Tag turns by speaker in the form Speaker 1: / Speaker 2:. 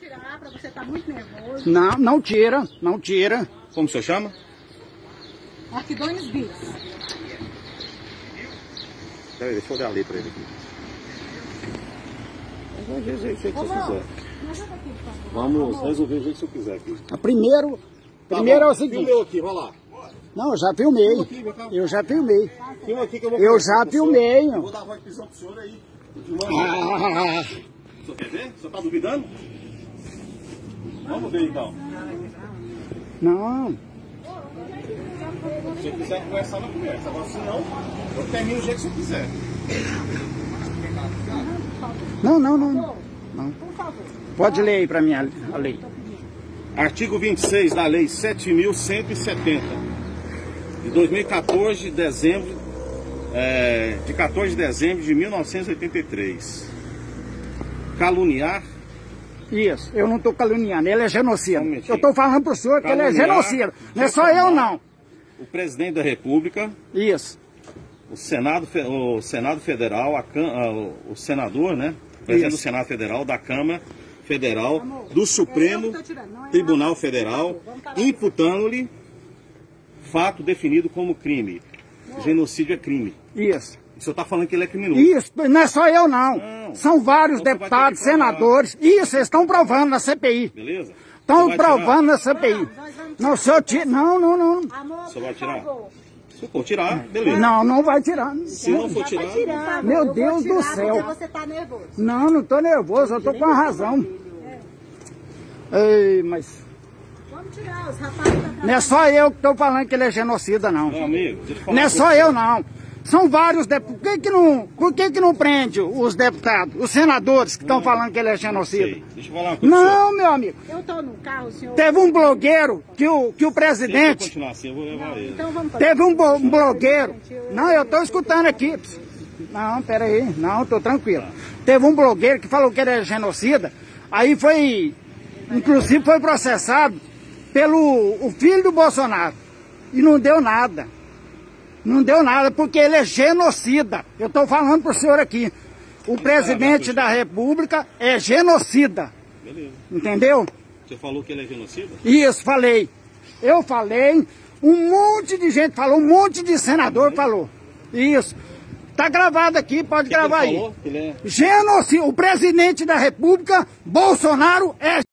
Speaker 1: tirar, pra você estar muito nervoso.
Speaker 2: Não, não tira, não tira.
Speaker 3: Como o senhor chama?
Speaker 1: Arquidones Bis.
Speaker 3: Peraí, deixa eu olhar a lei pra ele aqui. Vamos resolver o jeito que o senhor quiser. Vamos resolver o jeito que o senhor quiser aqui.
Speaker 2: Primeiro
Speaker 3: Tá
Speaker 2: é
Speaker 3: bom.
Speaker 2: o seguinte.
Speaker 3: Filmeu aqui, vai lá.
Speaker 2: Não, eu já filmei. Eu já filmei.
Speaker 3: Filma aqui que eu vou
Speaker 2: Eu já filmei.
Speaker 3: Eu vou dar a voz de prisão pro senhor aí.
Speaker 2: Ah,
Speaker 3: O senhor quer ver? O senhor tá duvidando? Vamos ver então.
Speaker 2: não.
Speaker 3: Se o senhor quiser conversar, não conversa. Agora se não, eu termino do jeito que o senhor quiser.
Speaker 2: Não.
Speaker 1: Por favor.
Speaker 2: Pode ler aí pra mim a lei.
Speaker 3: Artigo 26 da Lei 7.170, de 2014, de 14 de dezembro de 1983. Caluniar.
Speaker 2: Isso, eu não estou caluniando, ele é genocida.
Speaker 3: Um
Speaker 2: Eu estou falando pro senhor que ele é
Speaker 3: Caluniar,
Speaker 2: genocida. Não é só eu, não.
Speaker 3: O presidente da República,
Speaker 2: Isso.
Speaker 3: o Senado Federal, o senador, né? O presidente do Senado Federal, da Câmara Federal, do Supremo Tribunal Federal, imputando-lhe fato definido como crime. Genocídio é crime.
Speaker 2: Isso.
Speaker 3: O senhor está falando que ele é criminoso.
Speaker 2: Isso, não é só eu, não.
Speaker 3: Não.
Speaker 2: São vários
Speaker 3: Então você vai ter
Speaker 2: deputados,
Speaker 3: que provar.
Speaker 2: senadores. Isso, eles estão provando na CPI.
Speaker 3: Beleza?
Speaker 2: Estão
Speaker 3: Você vai
Speaker 2: provando na
Speaker 1: Não,
Speaker 2: CPI.
Speaker 1: nós vamos
Speaker 2: Não, o senhor tira. Não.
Speaker 1: Amor,
Speaker 3: O senhor vai
Speaker 1: por
Speaker 3: tirar?
Speaker 1: favor.
Speaker 3: Se for tirar, beleza.
Speaker 2: Não vai tirar.
Speaker 3: Se não for tirar,
Speaker 2: Meu Deus do céu.
Speaker 1: Você tá nervoso.
Speaker 2: Não tô nervoso, eu tô com a razão. Ei, mas
Speaker 1: Vamos tirar, os rapazes tá
Speaker 2: não é só eu que tô falando que ele é genocida, não.
Speaker 3: meu amigo, deixa eu falar
Speaker 2: Não é
Speaker 3: uma
Speaker 2: só
Speaker 3: coisa.
Speaker 2: eu, não. São vários deputados. Por que que não prende os deputados, os senadores que estão falando que ele é genocida?
Speaker 3: Sei. Deixa eu falar uma coisa.
Speaker 2: Não, meu amigo.
Speaker 1: Eu tô no carro, senhor.
Speaker 2: Teve um blogueiro que o
Speaker 3: Se eu
Speaker 2: presidente...
Speaker 3: continuar assim, eu vou levar ele.
Speaker 1: Então vamos fazer.
Speaker 2: Teve um blogueiro... Não, eu tô escutando aqui. Não, peraí. Não, tô tranquilo. Teve um blogueiro que falou que ele é genocida. Aí foi... Inclusive foi processado pelo o filho do Bolsonaro. E não deu nada. Não deu nada, porque ele é genocida. Eu estou falando para o senhor aqui. O presidente da República é genocida.
Speaker 3: Beleza.
Speaker 2: Entendeu?
Speaker 3: Você falou que ele é genocida?
Speaker 2: Isso, falei. Eu falei, um monte de gente falou, um monte de senador falou. Isso. Tá gravado aqui, pode gravar
Speaker 3: ele
Speaker 2: aí.
Speaker 3: falou? Que ele é...
Speaker 2: Genocida. O presidente da República, Bolsonaro, é